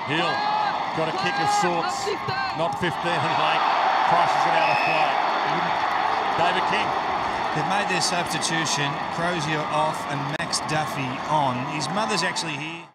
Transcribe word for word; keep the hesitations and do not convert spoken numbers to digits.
Hill got a kick of sorts, not fifteen and late, crushes it out of play. David King. They've made their substitution, Crozier off and Max Duffy on. His mother's actually here.